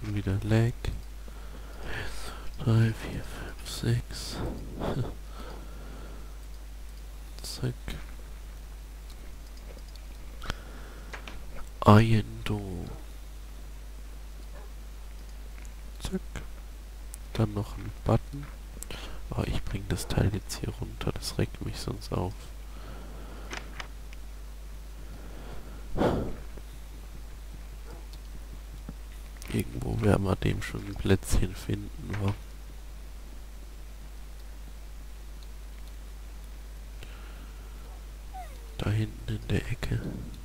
Schon wieder Lag. 3, 4, 5, 6. Zack. Ayendo. Zack. Dann noch ein Button. Oh, ich bringe das Teil jetzt hier runter. Das regt mich sonst auf. Irgendwo werden wir dem schon ein Plätzchen finden, wa? Da hinten in der Ecke.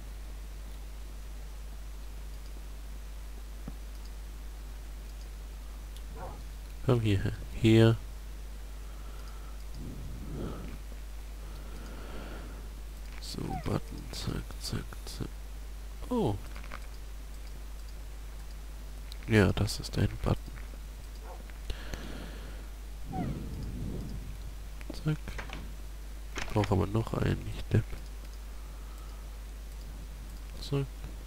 Komm hier. Hier. So, Button. Zack, zack, zack. Oh. Ja, das ist ein Button. Zack. Ich brauche aber noch einen, ich depp. Zack.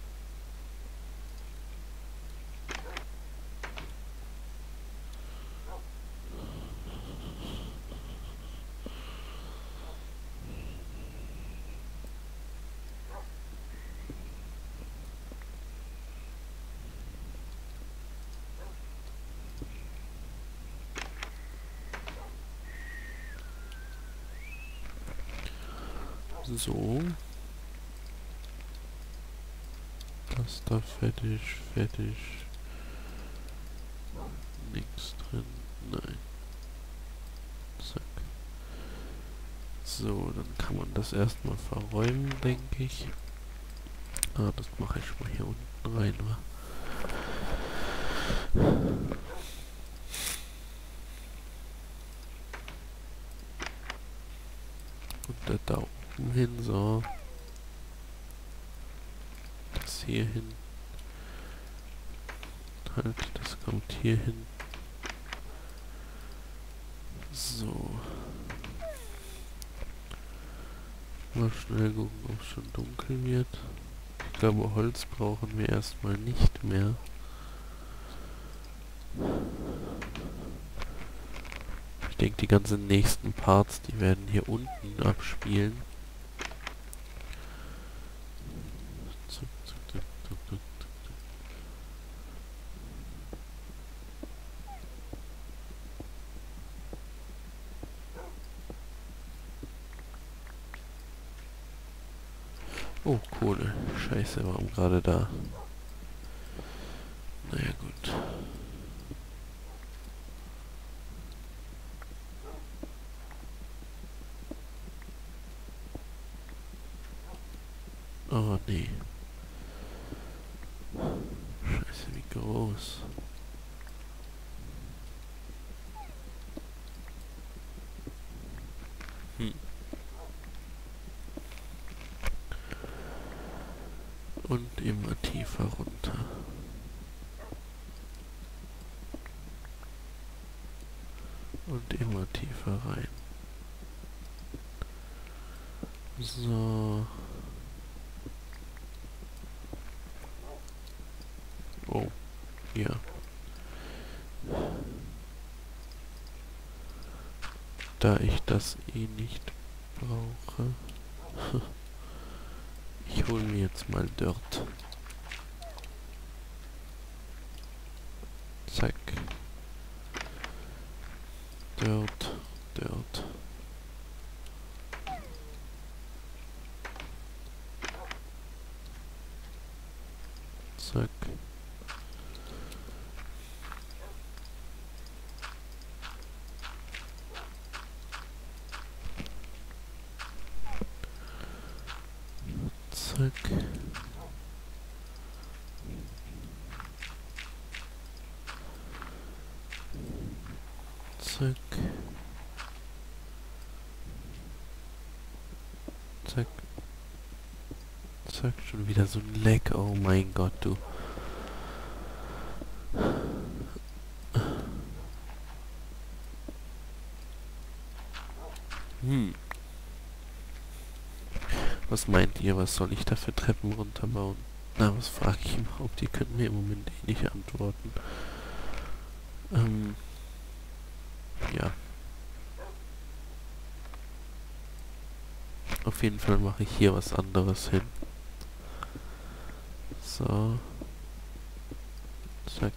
So. Das da fertig, fertig. Nichts drin. Nein. Zack. So, dann kann man das erstmal verräumen, denke ich. Ah, das mache ich mal hier unten rein, wa? Und der da oben hin, so. Das hier hin. Halt, das kommt hier hin. So. Mal schnell gucken, ob es schon dunkel wird. Ich glaube, Holz brauchen wir erstmal nicht mehr. Ich denke, die ganzen nächsten Parts, die werden hier unten abspielen. Zuck, zuck, zuck, zuck, zuck, zuck. Oh, Kohle. Scheiße, warum gerade da? Naja, gut. Oh, nee. Scheiße, wie groß. Und immer tiefer runter. Und immer tiefer rein. So. Oh, ja. Da ich das eh nicht brauche. Ich hole mir jetzt mal Dirt. Zack. Dirt, Dirt. Zack. Zack. Zack. Zack. Zack, schon wieder so ein Leck. Oh mein Gott, du. Was meint ihr, was soll ich da für Treppen runterbauen? Na, was frage ich überhaupt? Die können mir im Moment eh nicht antworten. Ja. Auf jeden Fall mache ich hier was anderes hin. So. Zack.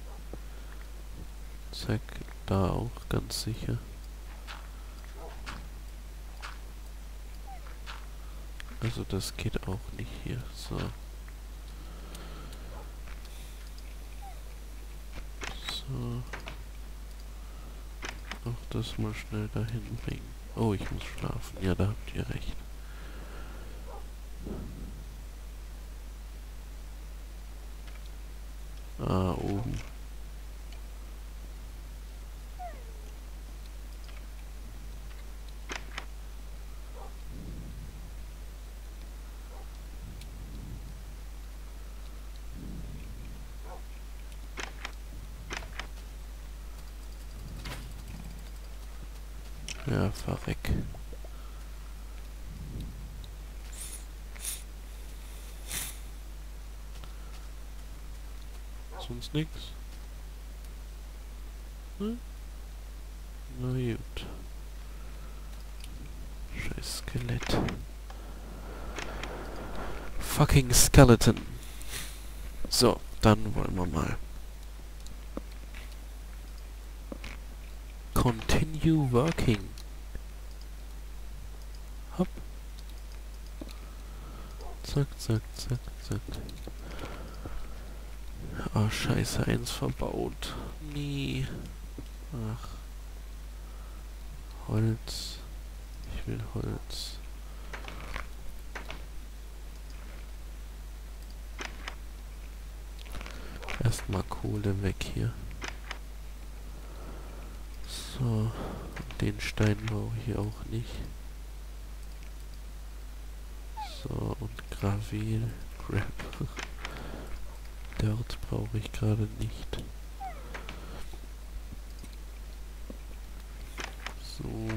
Zack. Da auch, ganz sicher. Also das geht auch nicht hier. So. So. Auch das mal schnell dahin bringen. Oh, ich muss schlafen. Ja, da habt ihr recht. Ah, oben. Ja, verreck. Sonst nix? Hm? Na gut. Scheiß Skelett. Fucking Skeleton. So, dann wollen wir mal. Continue working. Hopp. Zack, zack, zack, zack. Oh, scheiße, eins verbaut. Nee. Ach. Holz. Ich will Holz. Erstmal Kohle weg hier. So. Den Stein brauche ich auch nicht. So, und Gravel. Crap. Dirt brauche ich gerade nicht. So.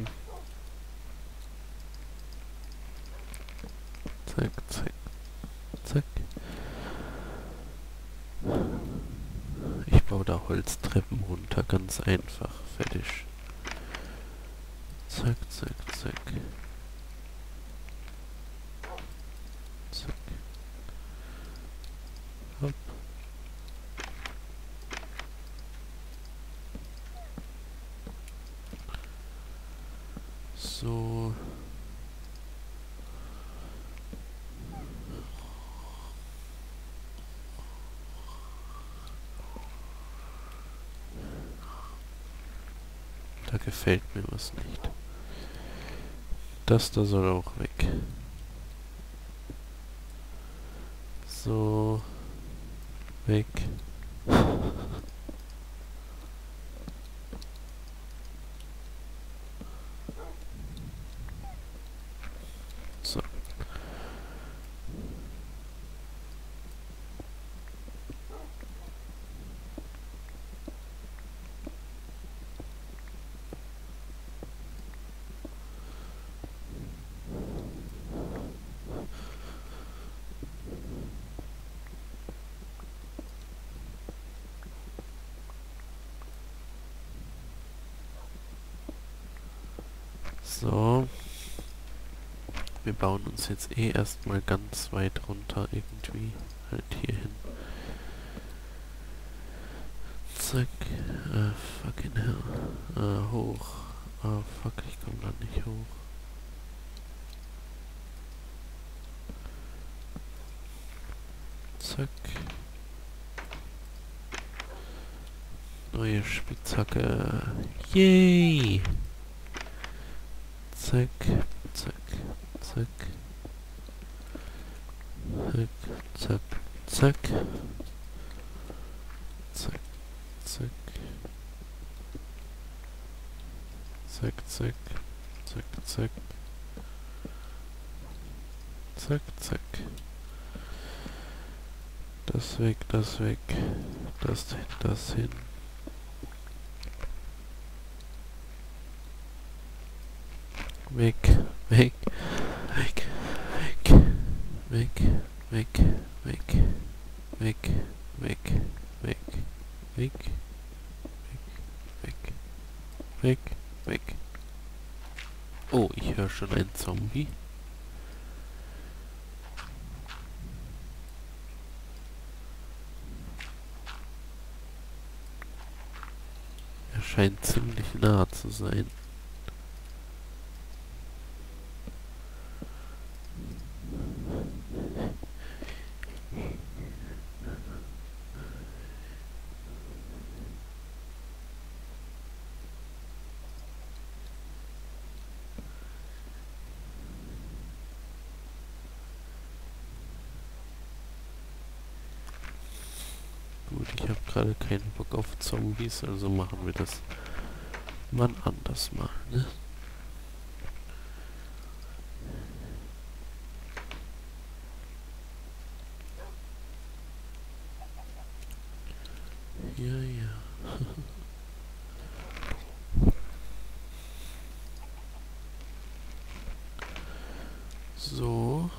Zack, zack, zack. Ich baue da Holztreppen runter, ganz einfach. Fertig. Zack, zack, zack. Zack. Hopp. So. Da gefällt mir was nicht. Das da soll auch weg. So. Weg. So. So. Wir bauen uns jetzt eh erstmal ganz weit runter irgendwie. Halt hier hin. Zack. Fucking hell. Hoch. Fuck, ich komm da nicht hoch. Zack. Neue Spitzhacke. Yay! Zack, zack, zack. Zack, zack, zack. Zack, zack. Zack, zack. Zack, zack. Zack, zack. Das weg, das weg. Das hin. Weg, weg, weg, weg, weg. Weg, weg, weg, weg, weg, weg, weg, weg, weg. Oh, ich höre schon einen Zombie. Er scheint ziemlich nah zu sein. Gut, ich habe gerade keinen Bock auf Zombies, also machen wir das wann anders mal, ne? Ja, ja. So.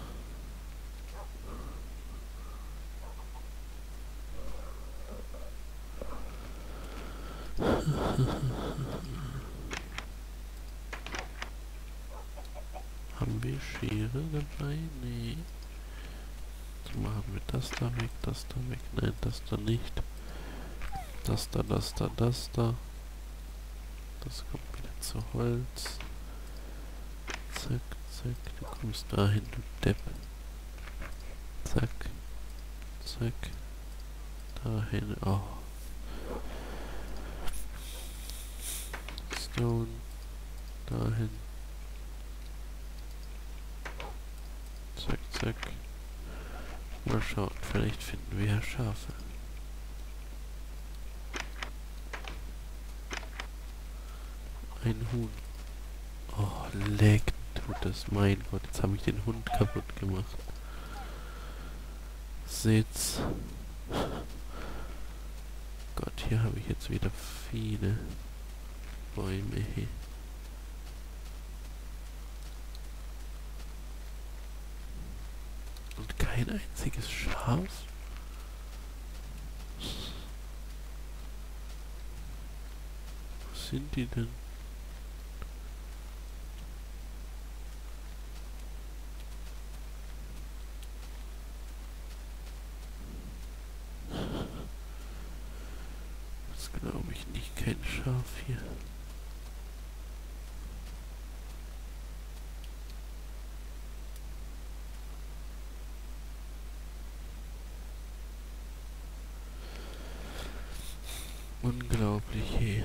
Haben wir Schere dabei? Nee. So machen wir das da weg, das da weg. Nein, das da nicht. Das da, das da, das da. Das kommt wieder zu Holz. Zack, zack. Du kommst dahin, du Depp. Zack. Zack. Dahin. Oh. Stone. Dahin. Zack, zack. Mal schauen, vielleicht finden wir ja Schafe. Ein Huhn. Oh, leck tut das. Mein Gott, jetzt habe ich den Hund kaputt gemacht. Seht's. Gott, hier habe ich jetzt wieder viele Bäume. Hey. Und kein einziges Schaf? Wo sind die denn? Das glaube ich nicht, kein Schaf hier. Unglaublich, hey.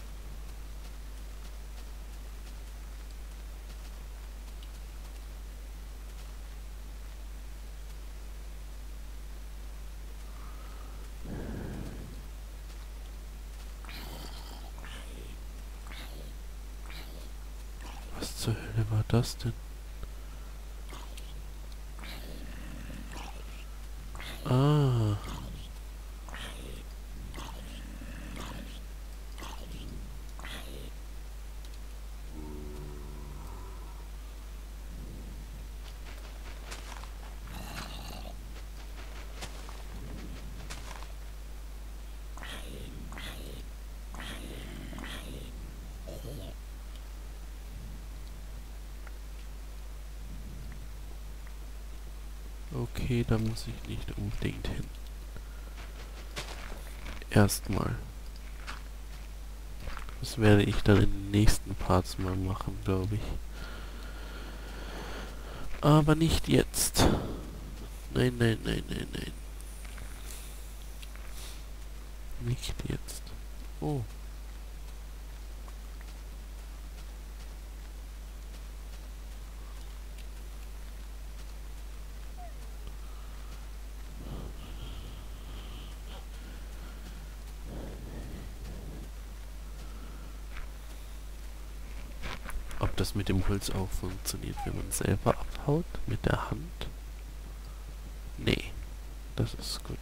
Was zur Hölle war das denn? Ah. Okay, da muss ich nicht unbedingt hin. Erstmal. Das werde ich dann in den nächsten Parts mal machen, glaube ich. Aber nicht jetzt. Nein, nein, nein, nein, nein. Nicht jetzt. Oh. Ob das mit dem Holz auch funktioniert, wenn man selber abhaut? Mit der Hand? Nee. Das ist gut.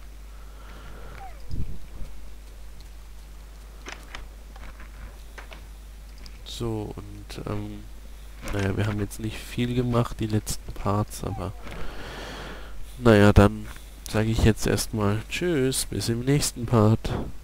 So, und, naja, wir haben jetzt nicht viel gemacht, die letzten Parts, aber Naja, dann sage ich jetzt erstmal Tschüss, bis im nächsten Part.